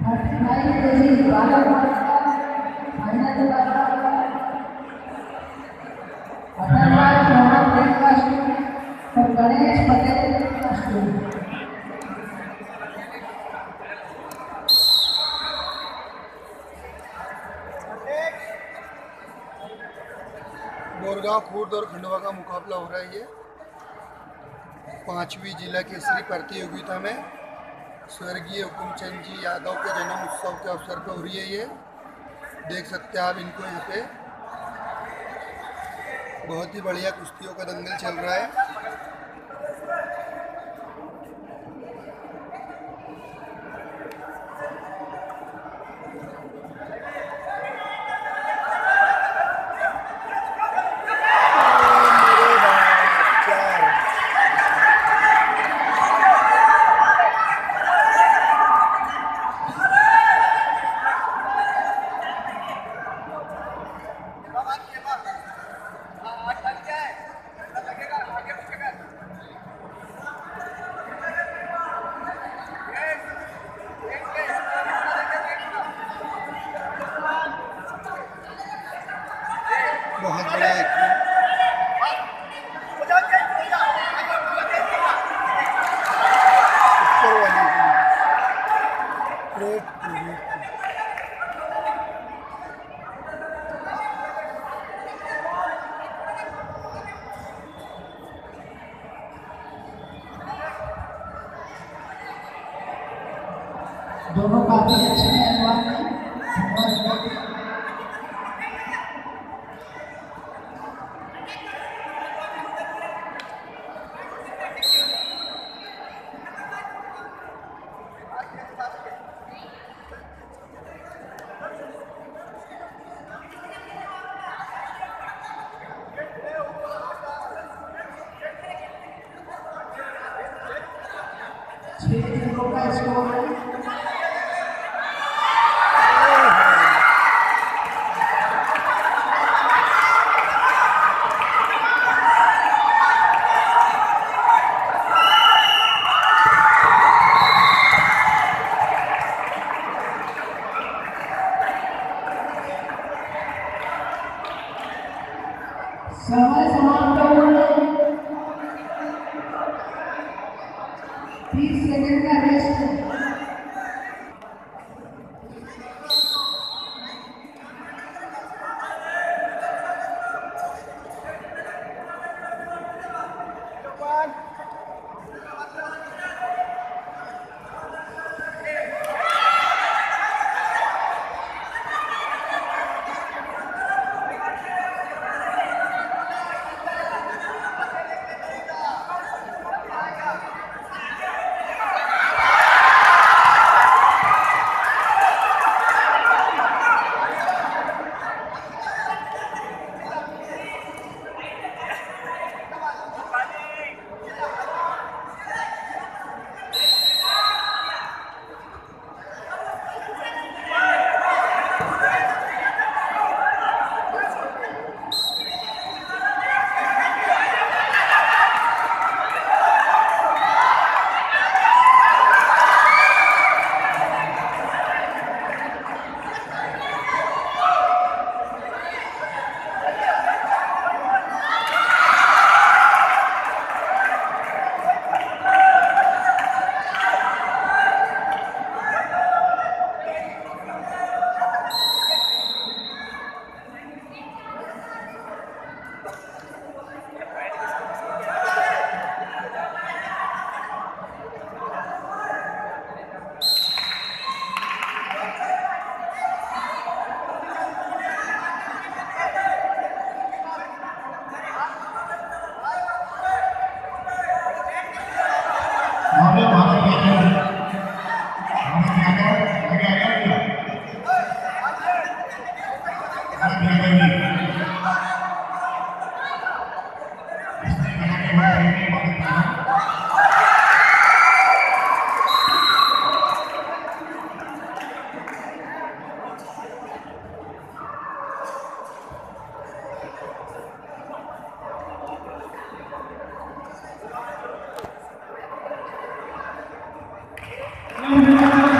बोरगांव, खुर्द और खंडवा का मुकाबला हो रहा है। ये 5वीं जिला केसरी प्रतियोगिता में स्वर्गीय हुकुमचंद जी यादव के जन्म उत्सव के अवसर पर हो रही है। ये देख सकते हैं आप इनको यहाँ पे। बहुत ही बढ़िया कुश्तियों का दंगल चल रहा है। बहुत बड़ा एक ऊपर वाली दोनों काफी अच्छे पहलवान हैं। का स्कोर है। समय समाप्त होने 30 सेकंड का रेस्ट है। Thank you.